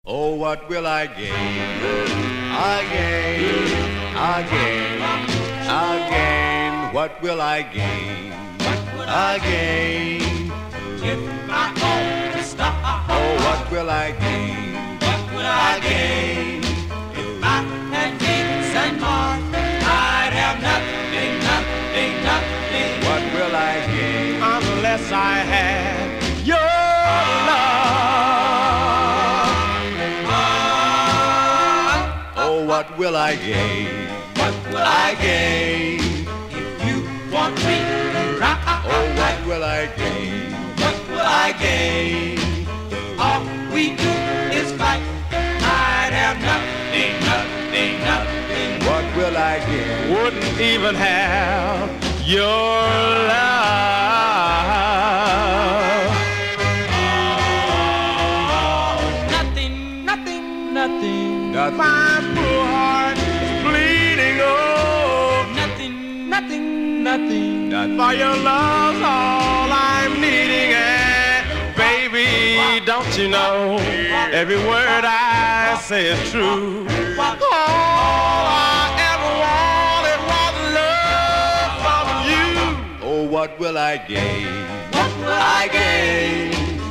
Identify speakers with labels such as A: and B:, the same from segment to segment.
A: Oh, what will I gain? Again, again, again. What will I gain? Again.
B: If I only stop.
A: Oh, what will I gain?
B: What would I gain? If I had kings and more, I'd have nothing, nothing, nothing.
A: What will I gain?
C: Unless I had your love.
A: Oh, what will I gain?
B: What will I gain? If you want me right.
A: Oh, what will I gain?
B: What will I gain? All we do is fight. I'd have nothing, nothing, nothing.
A: What will I gain?
C: Wouldn't even have your love.
B: Nothing, nothing, nothing.
A: Nothing.
C: My poor heart is bleeding. Oh,
B: Nothing, nothing, nothing.
A: Nothing.
C: for your love's all I'm needing. And baby, don't you know every word I say is true. All I ever wanted was love from you.
A: Oh, what will I gain?
B: What will I gain?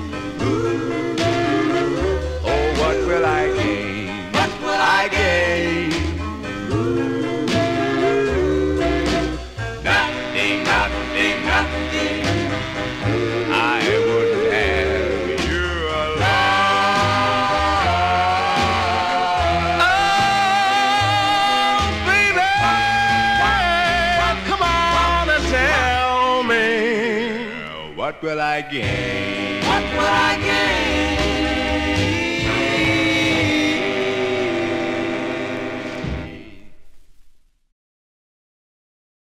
A: Oh, what will I gain?
B: What will I gain?
A: Nothing, nothing, nothing. I wouldn't have you alone.
C: Oh, baby, come on and tell me.
A: What will I gain?
B: What will I gain?